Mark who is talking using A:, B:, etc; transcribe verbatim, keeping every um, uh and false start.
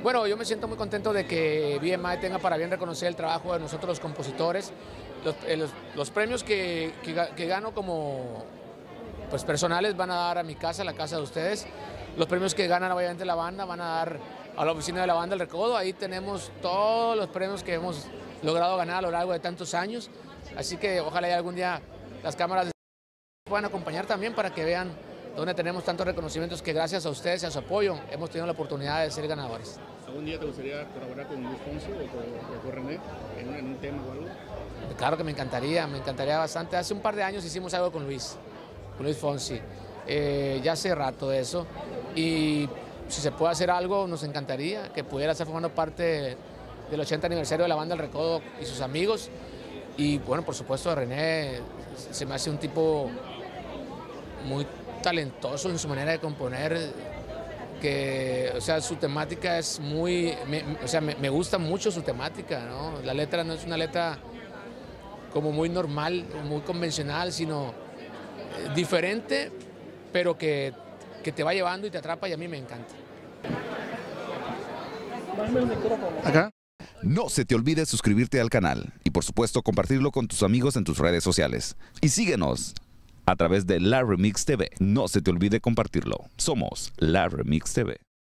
A: Bueno, yo me siento muy contento de que B M I tenga para bien reconocer el trabajo de nosotros los compositores. Los, eh, los, los premios que, que, que gano como pues, personales van a dar a mi casa, a la casa de ustedes. Los premios que ganan obviamente la banda van a dar a la oficina de la banda El Recodo. Ahí tenemos todos los premios que hemos logrado ganar a lo largo de tantos años. Así que ojalá ya algún día las cámaras puedan acompañar también para que vean donde tenemos tantos reconocimientos que gracias a ustedes y a su apoyo hemos tenido la oportunidad de ser ganadores.
B: ¿Algún día te gustaría colaborar con Luis Fonsi o con, con René en un, en un tema o algo?
A: Claro que me encantaría, me encantaría bastante. Hace un par de años hicimos algo con Luis, con Luis Fonsi. Eh, ya hace rato de eso. Y si se puede hacer algo, nos encantaría que pudiera estar formando parte del ochenta aniversario de la banda El Recodo y sus amigos. Y bueno, por supuesto, René se me hace un tipo muy talentoso en su manera de componer, que, o sea, su temática es muy, me, o sea, me, me gusta mucho su temática, ¿no? La letra no es una letra como muy normal, muy convencional, sino eh, diferente, pero que, que te va llevando y te atrapa, y a mí me encanta.
C: Acá. No se te olvide suscribirte al canal y por supuesto compartirlo con tus amigos en tus redes sociales. Y síguenos a través de La Remix T V. No se te olvide compartirlo. Somos La Remix T V.